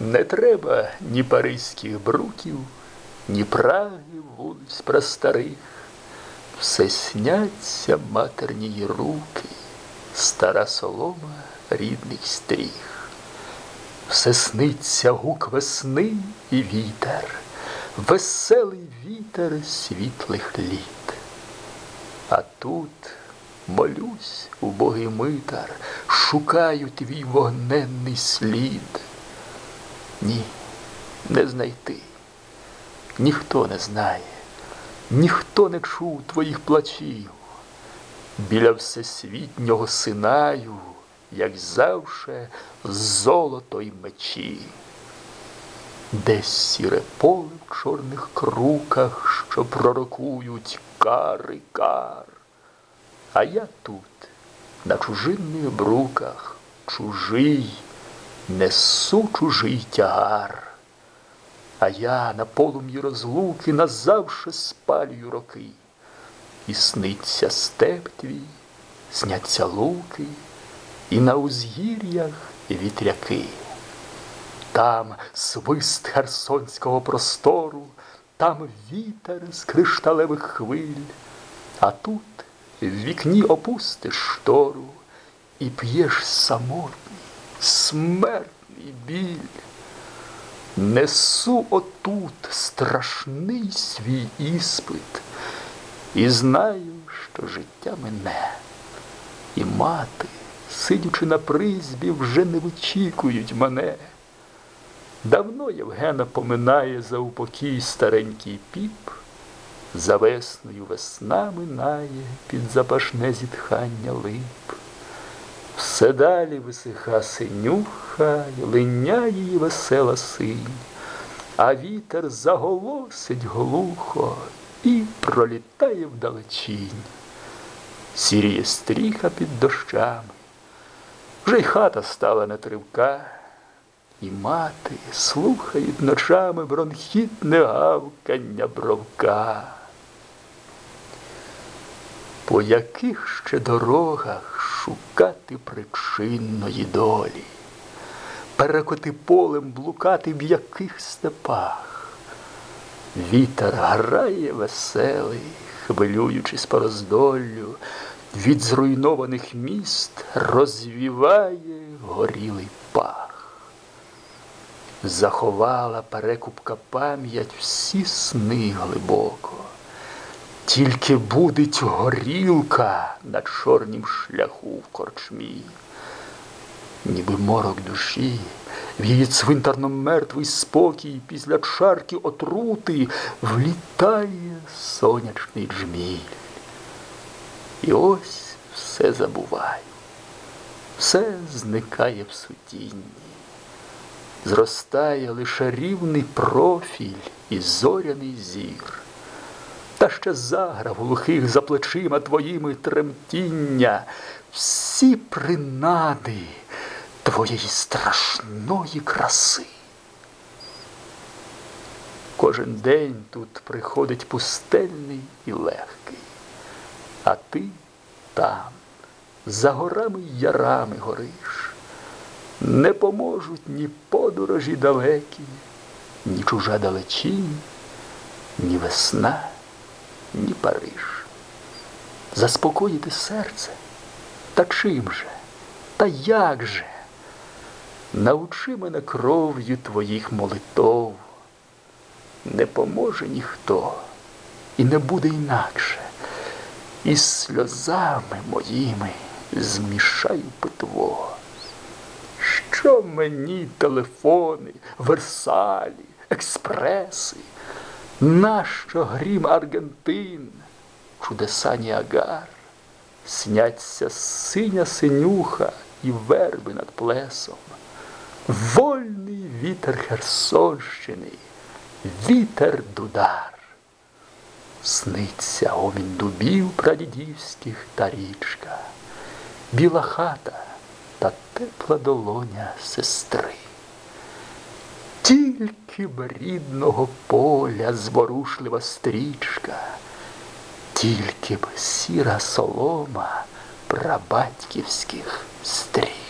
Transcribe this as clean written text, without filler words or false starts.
Не треба ні паризьких бруків, ні Праги вулиць простарих. Все сняться матерні руки, стара солома рідних стріх. Все сниться гук весни і вітер, веселий вітер світлих літ. А тут, молюсь, убогий митар, шукаю твій вогненний слід. Ні, не знайти, ніхто не знає, ніхто не чув твоїх плачів. Біля всесвітнього синаю, як завше, золото й мечі. Десь сіре поле в чорних круках, що пророкують кар і кар. А я тут, на чужинних бруках, чужий, несу чужий тягар. А я на полум'ї розлуки назавше спалюю роки. І сниться степ твій, сняться луки, і на узгір'ях вітряки. Там свист херсонського простору, там вітер з кришталевих хвиль. А тут в вікні опустиш штору і п'єш самотній, смертний біль. Несу отут страшний свій іспит і знаю, що життя мине. І мати, сидячи на призьбі, вже не вичікують мене. Давно Євгена поминає за упокій старенький піп, за весною весна минає під запашне зітхання лип. Все далі висиха синюха, й линяє її весела синь, а вітер заголосить глухо і пролітає вдалечінь. Сіріє стріха під дощами, вже й хата стала нетривка, і мати слухають ночами бронхітне гавкання бровка. По яких ще дорогах шукати причинної долі, перекоти полем блукати в яких степах. Вітер грає веселий, хвилюючись по роздоллю, від зруйнованих міст розвіває горілий пах. Заховала перекупка пам'ять всі сни глибоко. Тільки будить горілка на чорнім шляху в корчмі. Ніби морок душі, в її цвинтарно-мертвий спокій після чарки отрути влітає сонячний джміль. І ось все забуваю, все зникає в сутінні. Зростає лише рівний профіль і зоряний зір. Та ще заграв глухих за плечима твоїми тремтіння, всі принади твоєї страшної краси. Кожен день тут приходить пустельний і легкий, а ти там, за горами й ярами гориш. Не поможуть ні подорожі далекі, ні чужа далечінь, ні весна, ні Париж. Заспокоїти серце? Та чим же? Та як же? Научи мене кров'ю твоїх молитов. Не поможе ніхто, і не буде інакше. І з сльозами моїми змішаю питво. Що мені телефони, Версалі, експреси? Нащо грім Аргентин, чудеса Ніагар? Сняться синя синюха і верби над плесом. Вольний вітер Херсонщини, вітер дудар. Сниться гомін дубів прадідівських та річка, біла хата та тепла долоня сестри. Тільки б рідного поля зворушлива стрічка, тільки б сіра солома прабатьківських стрій.